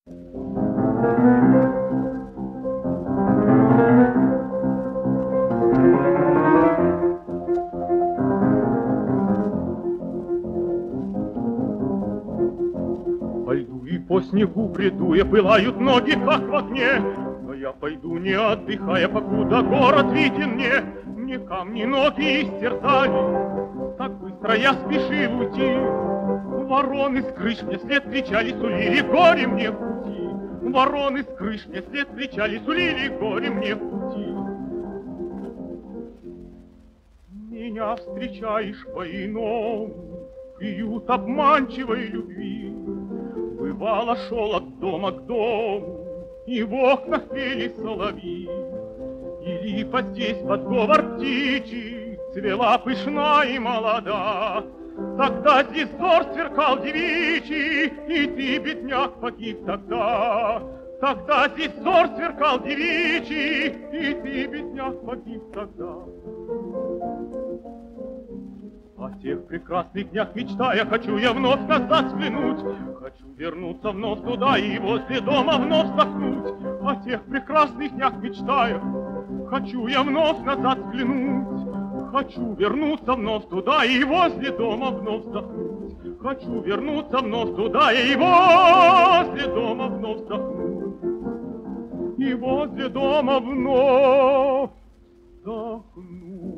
Пойду и по снегу приду, и пылают ноги, как в огне. Но я пойду, не отдыхая, покуда город виден мне. Мне камни ноги истерзали, так быстро я спешил уйти. Вороны с крыш мне вслед кричали, сулили горе мне в пути. Вороны с крыш мне вслед кричали, сулили горе мне в пути. Меня встречаешь по-иному, пьют обманчивой любви. Бывало, шел от дома к дому, и в окнах пели соловьи. И липа здесь под говор птичий цвела пышна и молода. Тогда здесь взор сверкал девичий, и ты, бедняк, погиб тогда. Тогда здесь взор сверкал девичий, и ты, бедняк, погиб тогда. О тех прекрасных днях мечтая, хочу я вновь назад взглянуть. Хочу вернуться вновь туда и возле дома вновь вздохнуть. О тех прекрасных днях мечтая, хочу я вновь назад взглянуть. Хочу вернуться вновь туда и возле дома вновь вздохнуть. Хочу вернуться вновь туда и возле дома вновь вздохнуть. И возле дома вновь вздохнуть.